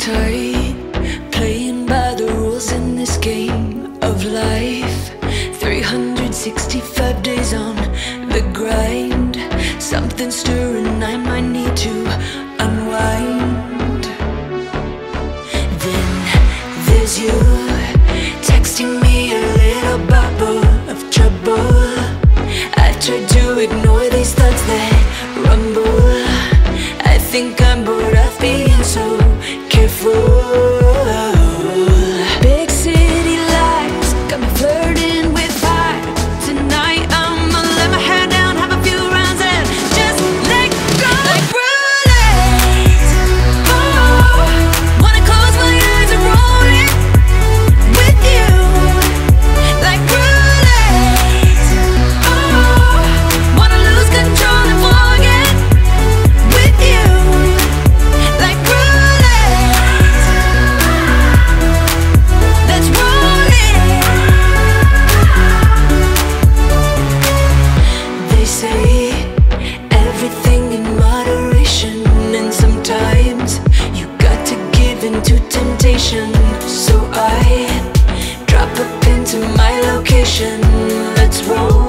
tight, playing by the rules in this game of life. 365 days on the grind. Something stirring, I might need to unwind. Then there's you, texting me a little bubble of trouble. I tried to ignore these thoughts that rumble. I think I'm bored of being so careful. Big city lights got me flirting with fire. Tonight I'ma let my hair down, have a few rounds and just let go. Like roulette. Oh, wanna close my eyes and roll it with you. Like roulette. Oh, wanna lose control and forget with you. Like roulette. Let's roll it. They say everything in moderation, and sometimes you got to give in to temptation. So I drop up into my location. Let's roll.